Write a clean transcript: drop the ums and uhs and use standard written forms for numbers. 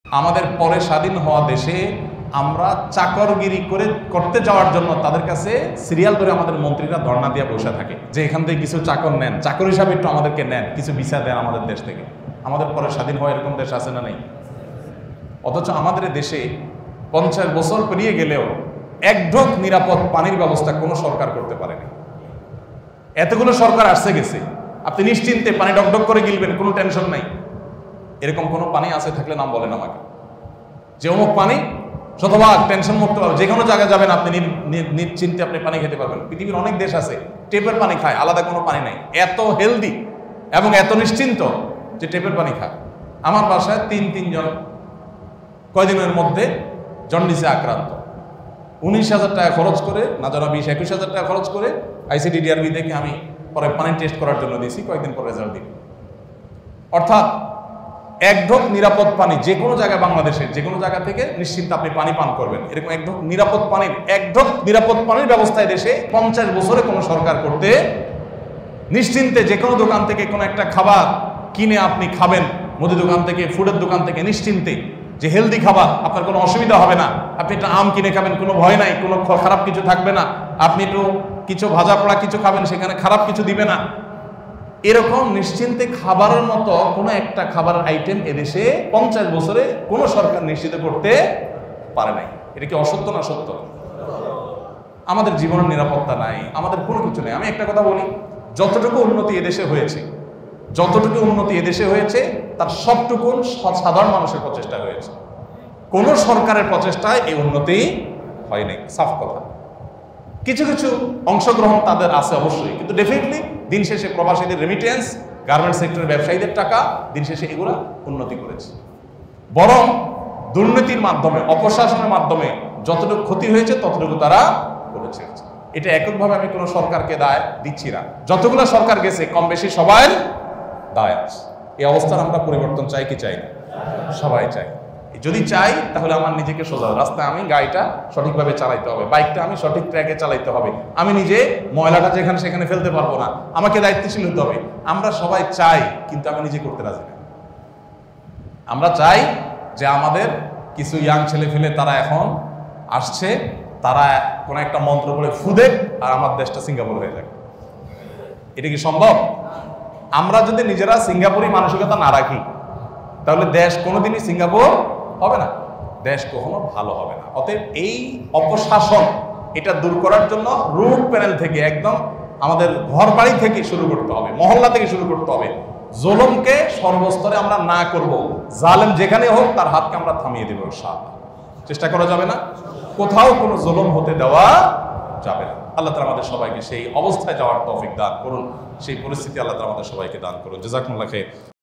আমাদের পরে স্বাধীন হওয়া দেশে আমরা চাকরগিরি করতে যাওয়ার জন্য তাদের কাছে সিরিয়াল ধরে আমাদের মন্ত্রীরা ধর্ণা দিয়ে বসে থাকে যে এখান থেকে কিছু চাকর নেন, চাকর হিসাবে একটু আমাদেরকে নেন, কিছু ভিসা দেন আমাদের দেশ থেকে। আমাদের পরে স্বাধীন হওয়া এরকম দেশ আছে না নেই? অথচ আমাদের দেশে 50 বছর পেরিয়ে গেলেও এক ঢোক নিরাপদ পানির ব্যবস্থা কোনো সরকার করতে পারেনি। এতগুলো সরকার আসছে গেছে, আপনি নিশ্চিন্তে পানি ডকডক করে গিলবেন, কোনো টেনশন নাই। এরকম কোনো পানি আছে থাকলে নাম বলেন আমাকে, যে অমুক পানি শতভাগ টেনশন মুক্ত পাবে, যে কোনো জায়গায় যাবেন আপনি নিশ্চিন্তে আপনি পানি খেতে পারবেন। পৃথিবীর অনেক দেশ আছে টেপের পানি খায়, আলাদা কোনো পানি নাই, এত হেলদি এবং এত নিশ্চিন্ত যে টেপের পানি খায়। আমার বাসায় তিনজন কয়দিনের মধ্যে জন্ডিসে আক্রান্ত, 19,000 টাকা খরচ করে, না জানা 20-21,000 টাকা খরচ করে ICTDRB থেকে আমি পরে পানি টেস্ট করার জন্য দিয়েছি, কয়েকদিন পরে রেজাল্ট দিই। অর্থাৎ এক ঢোক নিরাপদ পানি যে কোনো জায়গায়, বাংলাদেশের যে কোনো জায়গা থেকে নিশ্চিন্তে আপনি পানি পান করবেন, এরকম এক ঢোক নিরাপদ পানির ব্যবস্থায় দেশে 50 বছরে কোনো সরকার করতে, নিশ্চিন্তে যে কোনো দোকান থেকে কোনো একটা খাবার কিনে আপনি খাবেন, মুদি দোকান থেকে, ফুডের দোকান থেকে, নিশ্চিন্তে যে হেলদি খাবার, আপনার কোনো অসুবিধা হবে না। আপনি একটা আম কিনে খাবেন, কোনো ভয় নাই, কোনো খারাপ কিছু থাকবে না। আপনি একটু কিছু ভাজা পোড়া কিছু খাবেন, সেখানে খারাপ কিছু দিবে না। এরকম নিশ্চিন্তে খাবারের মতো কোনো একটা খাবারের আইটেম এদেশে 50 বছরে কোনো সরকার নিশ্চিত করতে পারে নাই। এটা কি অসত্য না সত্য? আমাদের জীবনের নিরাপত্তা নাই, আমাদের কোনো কিছু নেই। আমি একটা কথা বলি, যতটুকু উন্নতি এদেশে হয়েছে তার সবটুকুন সাধারণ মানুষের প্রচেষ্টা হয়েছে। কোন সরকারের প্রচেষ্টায় এই উন্নতি হয়নি, সাফ কথা। কিছু কিছু অংশগ্রহণ তাদের আছে অবশ্যই, কিন্তু ডেফিনেটলি দিন শেষে প্রবাসীদের রেমিটেন্স, গার্মেন্টস সেক্টরের ব্যবসায়ীদের টাকা দিন শেষে এগুলা উন্নতি করেছে। বরং দুর্নীতির মাধ্যমে, অপশাসনের মাধ্যমে যতটুকু ক্ষতি হয়েছে ততটুকু তারা করেছে। এটা এককভাবে আমি কোনো সরকারকে দায় দিচ্ছি না, যতগুলো সরকার গেছে কম বেশি সবাই দায় আছে। এই অবস্থার আমরা পরিবর্তন চাই কি চাই না? সবাই চাই। যদি চাই তাহলে আমার নিজেকে সোজা রাস্তায় আমি গাড়িটা সঠিকভাবে চালাইতে হবে, বাইকটা আমি সঠিক ট্র্যাকে চালাইতে হবে, আমি নিজে ময়লাটা যেখানে সেখানে ফেলতে পারবো না, আমাকে দায়িত্বশীল হতে হবে। আমরা সবাই চাই, কিন্তু আমি নিজে করতে রাজি না। আমরা চাই যে আমাদের কিছু ইয়াং ছেলে ফেলে তারা এখন আসছে, তারা কোনো একটা মন্ত্র বলে ফুদেক আর আমার দেশটা সিঙ্গাপুর হয়ে যাক। এটা কি সম্ভব? আমরা যদি নিজেরা সিঙ্গাপুরি মানসিকতা না রাখি তাহলে দেশ কোনোদিনই সিঙ্গাপুর হবে না, দেশ কখনো ভালো হবে না। অতএব এই অপশাসন এটা দূর করার জন্য রুট প্যানেল থেকে, একদম আমাদের ঘর বাড়ি থেকে শুরু করতে হবে, মহল্লা থেকে শুরু করতে হবে। জুলুমকে সর্বস্তরে আমরা না করব, জালেম যেখানে হোক তার হাতকে আমরা থামিয়ে দেব ইনশাআল্লাহ। চেষ্টা করা যাবে না, কোথাও কোনো জুলুম হতে দেওয়া যাবে না। আল্লাহ তাআলা আমাদের সবাইকে সেই অবস্থায় যাওয়ার তৌফিক দান করুন, সেই পরিস্থিতি আল্লাহ তাআলা আমাদের সবাইকে দান করুন। জাযাকুমুল্লাহ খাইর।